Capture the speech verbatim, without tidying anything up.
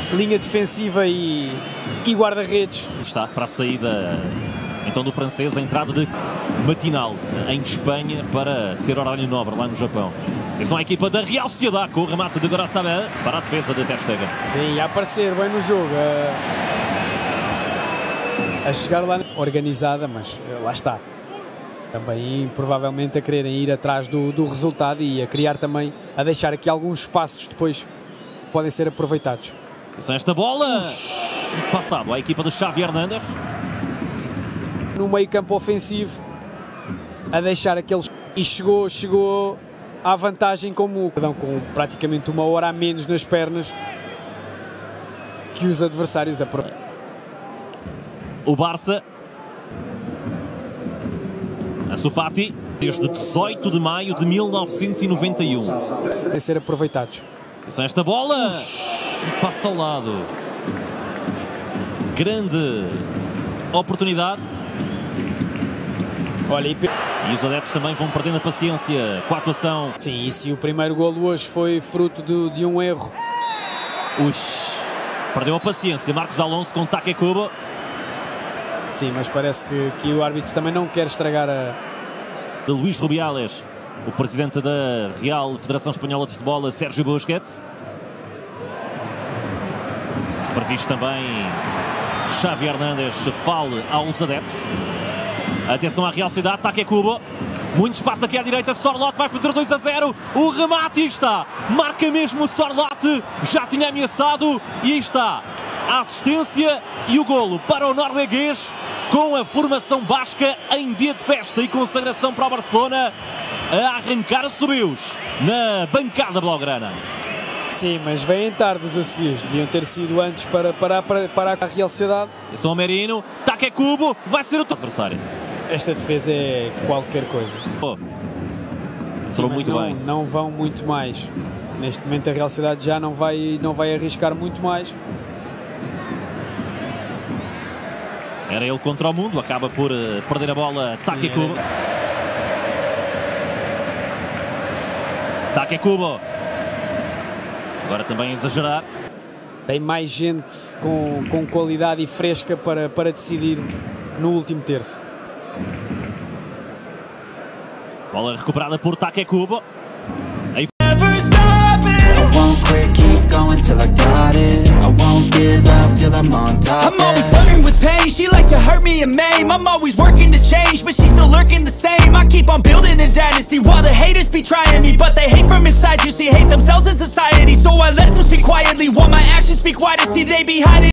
linha defensiva e, e guarda-redes. Está para a saída então do francês, a entrada de Matinal em Espanha para ser horário nobre lá no Japão. Atenção à equipa da Real Sociedade com o remate de Gorosabel para a defesa de Ter Stegen. Sim, a aparecer bem no jogo, a, a chegar lá organizada, mas lá está. Também provavelmente a quererem ir atrás do, do resultado e a criar também, a deixar aqui alguns espaços depois que podem ser aproveitados. Atenção a esta bola, passado à equipa de Xavi Hernández. No meio campo ofensivo, a deixar aqueles... E chegou, chegou à vantagem como com praticamente uma hora a menos nas pernas que os adversários aproveitam. O Barça, Ansu Fati, desde dezoito de maio de mil novecentos e noventa e um. Podem ser aproveitados. Atenção a esta bola, passa ao lado. Grande oportunidade. Olha, e... e os adeptos também vão perdendo a paciência com a atuação. Sim, e se o primeiro golo hoje foi fruto de, de um erro. Ui, perdeu a paciência. Marcos Alonso com Takekubo. Sim, mas parece que, que o árbitro também não quer estragar a... De Luís Rubiales, o presidente da Real Federação Espanhola de Futebol, Sérgio Busquets. Previsto também Xavi Hernández fale aos adeptos. Atenção à Real Sociedade, Takekubo. Muito espaço aqui à direita, Sorloth vai fazer dois a zero. O remate está, marca mesmo o Sorloth, já tinha ameaçado e aí está a assistência e o golo para o norueguês com a formação basca em dia de festa e consagração para o Barcelona a arrancar a subios na bancada blaugrana. Sim, mas vêm tarde os assobios, deviam ter sido antes para parar para, para a Real Sociedade. Atenção ao Merino, Takekubo, vai ser o adversário. Esta defesa é qualquer coisa. Oh, Sim, muito não, bem. Não vão muito mais. Neste momento a Real Sociedade já não vai, não vai arriscar muito mais. Era ele contra o mundo, acaba por uh, perder a bola. Takekubo. Takekubo. Agora também exagerar. Tem mais gente com, com qualidade e fresca para, para decidir no último terço. Bola recuperada por Takekubo. Aí... I'm always flirting with pain, she like to hurt me and maim. I'm always working to change, but she's still lurking the same. I keep on building a dynasty while the haters be trying me, but they hate from inside, you see, hate themselves in society. So I let them speak quietly while my actions speak wider, see they be hiding.